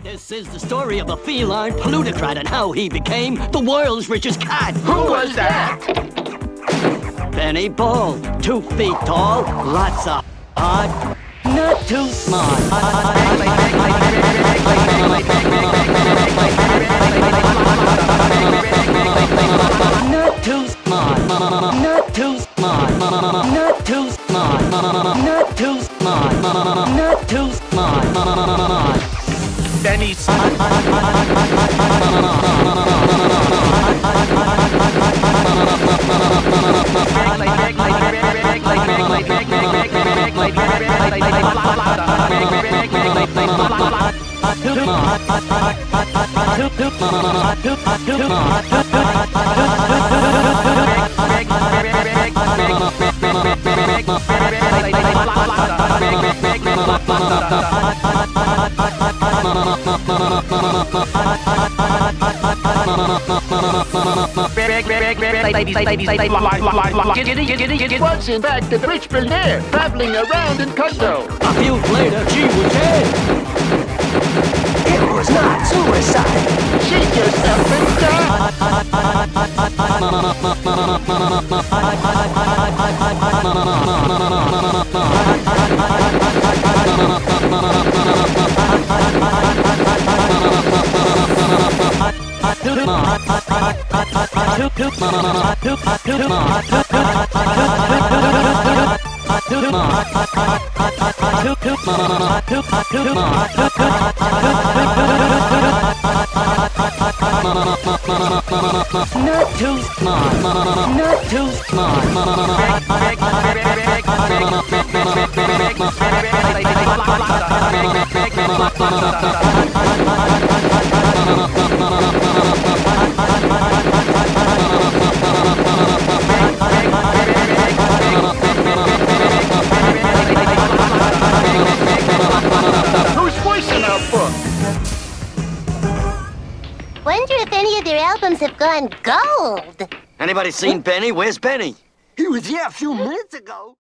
This is the story of a feline plutocrat and how he became the world's richest cat. Who was that? Benny Bull, 2 feet tall, lots of heart, not too smart. Not too smart, not too smart, not too smart, not too smart, not too smart. Benny's. Was in fact a rich billionaire traveling around in condo. A few later, she was dead. It was not suicide. She just up and died. Not too smart, not too smart. Who's voicing our book? Wonder if any of their albums have gone gold. Anybody seen Benny? Where's Benny? He was here a few minutes ago.